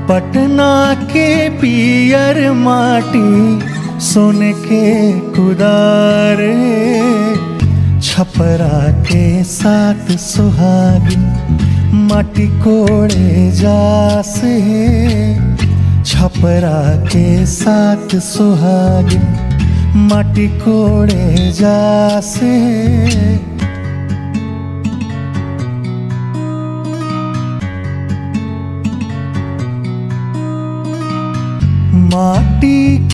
पटना के पियर माटी सोने के कुदारे, छपरा के साथ सुहागिन माटी कोड़े जासे, छपरा के साथ सुहागिन माटी कोड़े जासे। माटी